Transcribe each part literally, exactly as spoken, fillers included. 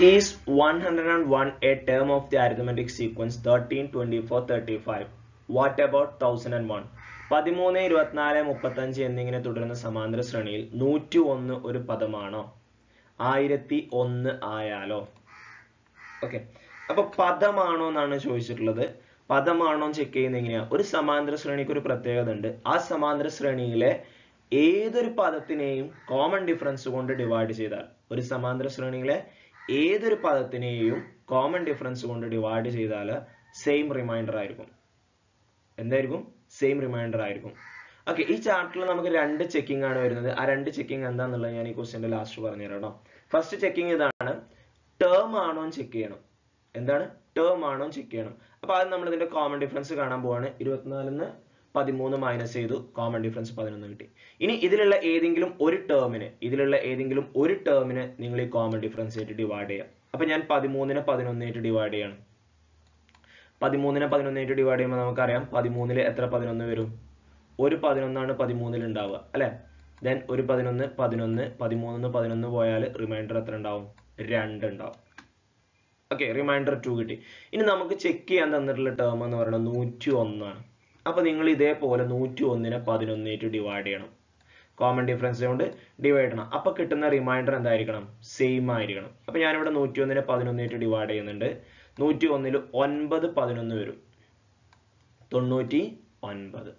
Is one hundred one a term of the arithmetic sequence thirteen, twenty-four, thirty-five? What about one thousand one? പതിമൂന്ന്, ഇരുപത്തിനാല്, മുപ്പത്തഞ്ച് എന്നിങ്ങനെ തുടരുന്ന സമാന്തര ശ്രേണിയിൽ നൂറ്റി ഒന്ന് ഒരു പദമാണോ? ആയിരത്തി ഒന്ന് ആയാലോ? ഓക്കെ, അപ്പൊ പദമാണോ എന്നാണ് ചോദിച്ചിട്ടുള്ളത്. പദമാണോ ചെക്ക് ചെയ്യുന്നത് എങ്ങനെയാ? ഒരു സമാന്തര ശ്രേണിക്ക് ഒരു പ്രത്യേകത ഉണ്ട്. ആ സമാന്തര ശ്രേണിയിലെ ഏതൊരു പദത്തിനെയും കോമൺ ഡിഫറൻസ് കൊണ്ട് ഡിവൈഡ് ചെയ്താൽ, ഒരു സമാന്തര ശ്രേണിയിലെ ഏതൊരു പദത്തിനെയും കോമൺ ഡിഫറൻസ് കൊണ്ട് ഡിവൈഡ് ചെയ്താൽ സെയിം റിമൈൻഡർ ആയിരിക്കും. എന്തായിരിക്കും? സെയിം റിമൈൻഡർ ആയിരിക്കും. ഓക്കെ, ഈ ചാപ്റ്ററിൽ നമുക്ക് രണ്ട് ചെക്കിംഗ് ആണ് വരുന്നത്. ആ രണ്ട് ചെക്കിംഗ് എന്താന്നുള്ളത് ഞാൻ ഈ ക്വസ്റ്റ്യന്റെ ലാസ്റ്റ് പറഞ്ഞുതരാം കേട്ടോ. ഫസ്റ്റ് ചെക്കിംഗ് ഇതാണ്, ടേം ആണോ ചെക്ക് ചെയ്യണം. എന്താണ്? ടേം ആണോ ചെക്ക് ചെയ്യണം. അപ്പൊ അത് നമ്മൾ ഇതിന്റെ കോമൺ ഡിഫറൻസ് കാണാൻ പോവാണ്. ഇരുപത്തിനാലിന്ന് പതിമൂന്ന് മൈനസ് ചെയ്തു, കോമൺ ഡിഫറൻസ് പതിനൊന്ന് കിട്ടി. ഇനി ഇതിലുള്ള ഏതെങ്കിലും ഒരു ടേമിന് ഇതിലുള്ള ഏതെങ്കിലും ഒരു ടേമിന് നിങ്ങൾ ഈ കോമൺ ഡിഫറൻസ് ആയിട്ട് ഡിവൈഡ് ചെയ്യാം. അപ്പൊ ഞാൻ പതിമൂന്നിനെ പതിനൊന്നായിട്ട് ഡിവൈഡ് ചെയ്യണം. പതിമൂന്നിനെ പതിനൊന്നായിട്ട് ഡിവൈഡ് ചെയ്യുമ്പോൾ നമുക്കറിയാം പതിമൂന്നില് എത്ര പതിനൊന്ന് വരും? ഒരു പതിനൊന്നാണ് പതിമൂന്നിൽ ഉണ്ടാവുക അല്ലെ. ദെൻ ഒരു പതിനൊന്ന് പതിനൊന്ന് പതിമൂന്നിന്ന് പതിനൊന്ന് പോയാൽ റിമൈൻഡർ എത്ര ഉണ്ടാവും? രണ്ട് ഉണ്ടാവും. ഓക്കെ, റിമൈൻഡർ ടു കിട്ടി. ഇനി നമുക്ക് ചെക്ക് ചെയ്യാൻ തന്നിട്ടുള്ള ടേം എന്ന് പറയുന്നത് നൂറ്റി ഒന്നാണ്. അപ്പൊ നിങ്ങൾ ഇതേപോലെ നൂറ്റി ഒന്നിനെ പതിനൊന്നായിട്ട് ഡിവൈഡ് ചെയ്യണം. കോമൺ ഡിഫറൻസ് കൊണ്ട് ഡിവൈഡ് ചെയ്യണം. അപ്പൊ കിട്ടുന്ന റിമൈൻഡർ എന്തായിരിക്കണം? സെയിം ആയിരിക്കണം. അപ്പൊ ഞാനിവിടെ നൂറ്റി ഒന്നിനെ പതിനൊന്നായിട്ട് ഡിവൈഡ് ചെയ്യുന്നുണ്ട്. നൂറ്റി ഒന്നിൽ ഒൻപത് പതിനൊന്ന് വരും, തൊണ്ണൂറ്റി ഒൻപത്.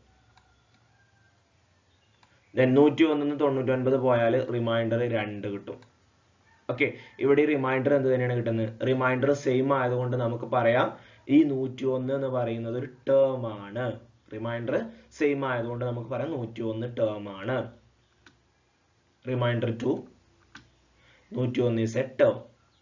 ദെൻ നൂറ്റി ഒന്നിന്ന് തൊണ്ണൂറ്റി ഒൻപത് പോയാൽ റിമൈൻഡർ രണ്ട് കിട്ടും. ഓക്കെ, ഇവിടെ റിമൈൻഡർ എന്ത് തന്നെയാണ് കിട്ടുന്നത്? റിമൈൻഡർ സെയിം ആയതുകൊണ്ട് നമുക്ക് പറയാം ഈ നൂറ്റി ഒന്ന് എന്ന് പറയുന്നത് ഒരു ടേം ആണ്. റിമൈൻഡർ സെയിം ആയതുകൊണ്ട് നമുക്ക് പറയാം നൂറ്റി ഒന്ന് ടേം ആണ്. റിമൈൻഡർ ടു നൂറ്റി ഒന്ന് ഈസ് എ ടേം.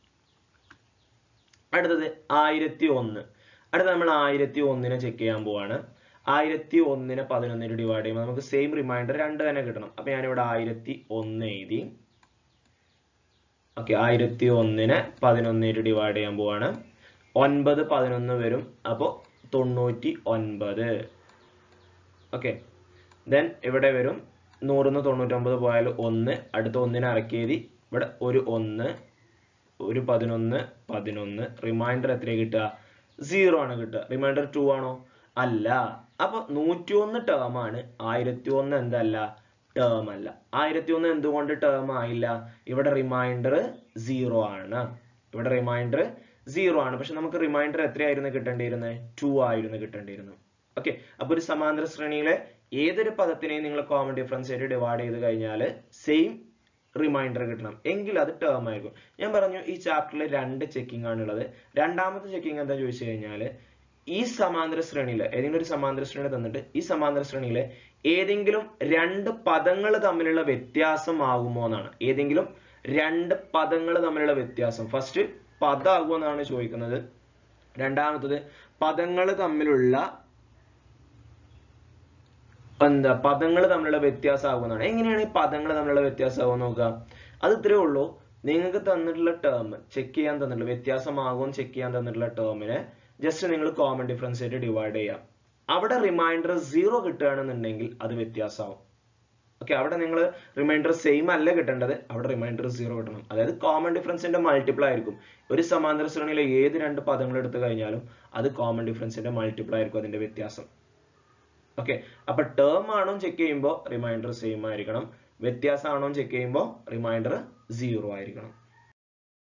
അടുത്തത് ആയിരത്തി ഒന്ന്. അടുത്ത നമ്മൾ ആയിരത്തി ഒന്നിനെ ചെക്ക് ചെയ്യാൻ പോവാണ്. ആയിരത്തി ഒന്നിനെ പതിനൊന്നിന് ഡിവൈഡ് ചെയ്യുമ്പോൾ നമുക്ക് സെയിം റിമൈൻഡർ രണ്ട് തന്നെ കിട്ടണം. അപ്പൊ ഞാനിവിടെ ആയിരത്തി ഒന്ന് എഴുതി. ഓക്കെ, ആയിരത്തി ഒന്നിനെ പതിനൊന്നിന് ഡിവൈഡ് ചെയ്യാൻ പോവാണ്. ഒൻപത് പതിനൊന്ന് വരും, അപ്പോ തൊണ്ണൂറ്റി ഒൻപത്. ഓക്കെ, ദെൻ ഇവിടെ വരും നൂറിന്ന് തൊണ്ണൂറ്റൊമ്പത് പോയാൽ ഒന്ന്, അടുത്ത ഒന്നിനെ ഇറക്കി എഴുതി. ഇവിടെ ഒരു ഒന്ന്, ഒരു പതിനൊന്ന് പതിനൊന്ന്. റിമൈൻഡർ എത്ര കിട്ടുക? സീറോ ആണ് കിട്ടുക. റിമൈൻഡർ ടു ആണോ? അല്ല. അപ്പൊ നൂറ്റി ഒന്ന് ടേം ആണ്, ആയിരത്തി ഒന്ന് എന്തല്ല? ടേം അല്ല. ആയിരത്തി ഒന്ന് എന്തുകൊണ്ട് ടേം ആയില്ല? ഇവിടെ റിമൈൻഡർ സീറോ ആണ്. ഇവിടെ റിമൈൻഡർ സീറോ ആണ്. പക്ഷെ നമുക്ക് റിമൈൻഡർ എത്രയായിരുന്നു കിട്ടേണ്ടിയിരുന്നത്? ടു ആയിരുന്നു കിട്ടേണ്ടിയിരുന്നത്. ഓക്കെ, അപ്പൊ ഒരു സമാന്തര ശ്രേണിയിലെ ഏതൊരു പദത്തിനെയും നിങ്ങൾ കോമൺ ഡിഫറൻസ് ആയിട്ട് ഡിവൈഡ് ചെയ്ത് കഴിഞ്ഞാൽ സെയിം റിമൈൻഡർ കിട്ടണം, എങ്കിൽ അത് ടേം ആയിരിക്കും. ഞാൻ പറഞ്ഞു ഈ ചാപ്റ്ററിൽ രണ്ട് ചെക്കിംഗ് ആണുള്ളത്. രണ്ടാമത്തെ ചെക്കിംഗ് എന്താ ചോദിച്ചു കഴിഞ്ഞാൽ, ഈ സമാന്തര ശ്രേണിയിലെ ഏതെങ്കിലും ഒരു സമാന്തര ശ്രേണി തന്നിട്ട് ഈ സമാന്തര ശ്രേണിയിലെ ഏതെങ്കിലും രണ്ട് പദങ്ങൾ തമ്മിലുള്ള വ്യത്യാസം ആകുമോ എന്നാണ്. ഏതെങ്കിലും രണ്ട് പദങ്ങൾ തമ്മിലുള്ള വ്യത്യാസം. ഫസ്റ്റ് പദമാകുമോ എന്നാണ് ചോദിക്കുന്നത്. രണ്ടാമത്തത് പദങ്ങൾ തമ്മിലുള്ള എന്താ പദങ്ങൾ തമ്മിലുള്ള വ്യത്യാസം ആകുമെന്നാണ്. എങ്ങനെയാണ് ഈ പദങ്ങൾ തമ്മിലുള്ള വ്യത്യാസം ആകുമെന്ന് നോക്കുക. അത് ഇത്രേ ഉള്ളൂ. നിങ്ങൾക്ക് തന്നിട്ടുള്ള ടേം ചെക്ക് ചെയ്യാൻ തന്നിട്ടുള്ള വ്യത്യാസമാകും ചെക്ക് ചെയ്യാൻ തന്നിട്ടുള്ള ടേമിനെ ജസ്റ്റ് നിങ്ങൾ കോമൺ ഡിഫറൻസ് ആയിട്ട് ഡിവൈഡ് ചെയ്യാം. അവിടെ റിമൈൻഡർ സീറോ കിട്ടുകയാണെന്നുണ്ടെങ്കിൽ അത് വ്യത്യാസമാവും. ഓക്കെ, അവിടെ നിങ്ങൾ റിമൈൻഡർ സെയിം അല്ല കിട്ടേണ്ടത്, അവിടെ റിമൈൻഡർ സീറോ കിട്ടണം. അതായത് കോമൺ ഡിഫറൻസിന്റെ മൾട്ടിപ്പിൾ ആയിരിക്കും. ഒരു സമാന്തര ശ്രേണിയിലെ ഏത് രണ്ട് പദങ്ങൾ എടുത്തു കഴിഞ്ഞാലും അത് കോമൺ ഡിഫറൻസിന്റെ മൾട്ടിപ്പിൾ ആയിരിക്കും അതിന്റെ വ്യത്യാസം. ഓക്കെ, അപ്പൊ ടേം ആണോ ചെക്ക് ചെയ്യുമ്പോൾ റിമൈൻഡർ സെയിം ആയിരിക്കണം, വ്യത്യാസം ആണോ ചെക്ക് ചെയ്യുമ്പോൾ റിമൈൻഡർ സീറോ ആയിരിക്കണം.